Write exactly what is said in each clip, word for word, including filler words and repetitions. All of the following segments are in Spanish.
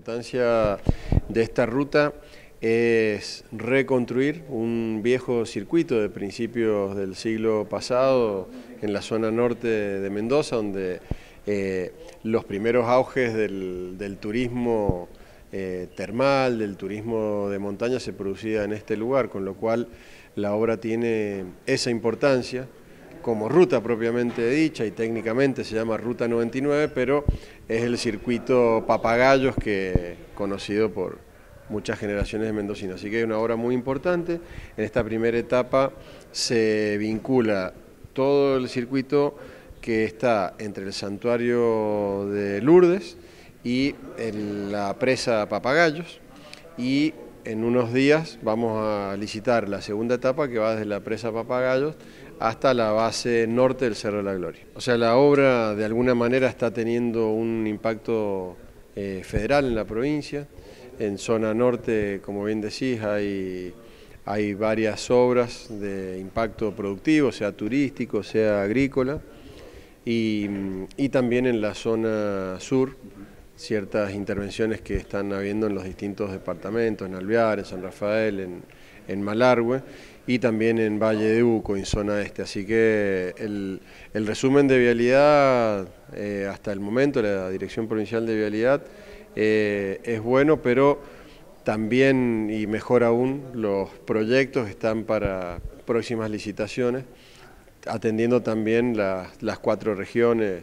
importancia de esta ruta es reconstruir un viejo circuito de principios del siglo pasado en la zona norte de Mendoza, donde eh, los primeros auges del, del turismo eh, termal, del turismo de montaña se producía en este lugar, con lo cual la obra tiene esa importancia como ruta propiamente dicha, y técnicamente se llama Ruta noventa y nueve, pero es el circuito Papagayos, que conocido por muchas generaciones de mendocinos. Así que es una obra muy importante. En esta primera etapa se vincula todo el circuito que está entre el santuario de Lourdes y en la presa Papagayos, y en unos días vamos a licitar la segunda etapa, que va desde la presa Papagayos hasta la base norte del Cerro de la Gloria. O sea, la obra de alguna manera está teniendo un impacto eh, federal en la provincia. En zona norte, como bien decís, hay, hay varias obras de impacto productivo, sea turístico, sea agrícola, y, y también en la zona sur, ciertas intervenciones que están habiendo en los distintos departamentos, en Alvear, en San Rafael, en, en Malargüe, y también en Valle de Uco, en zona este. Así que el, el resumen de vialidad, eh, hasta el momento, la Dirección Provincial de Vialidad, eh, es bueno, pero también, y mejor aún, los proyectos están para próximas licitaciones, atendiendo también las, las cuatro regiones.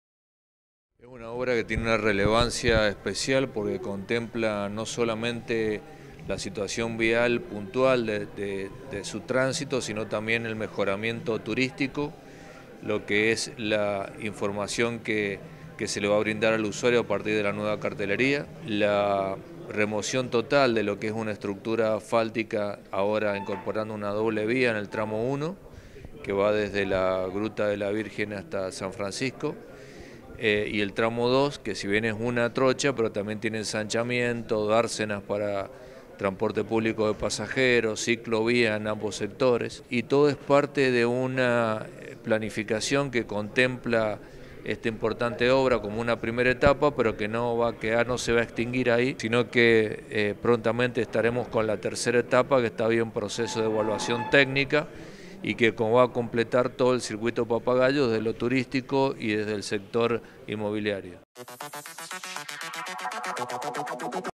Es una obra que tiene una relevancia especial porque contempla no solamente la situación vial puntual de, de, de su tránsito, sino también el mejoramiento turístico, lo que es la información que, que se le va a brindar al usuario a partir de la nueva cartelería, la remoción total de lo que es una estructura asfáltica, ahora incorporando una doble vía en el tramo uno, que va desde la Gruta de la Virgen hasta San Francisco, eh, y el tramo dos, que si bien es una trocha, pero también tiene ensanchamiento, dársenas para transporte público de pasajeros, ciclovía en ambos sectores, y todo es parte de una planificación que contempla esta importante obra como una primera etapa, pero que no va a quedar, no se va a extinguir ahí, sino que eh, prontamente estaremos con la tercera etapa, que está bien en proceso de evaluación técnica, y que como va a completar todo el circuito Papagayo desde lo turístico y desde el sector inmobiliario.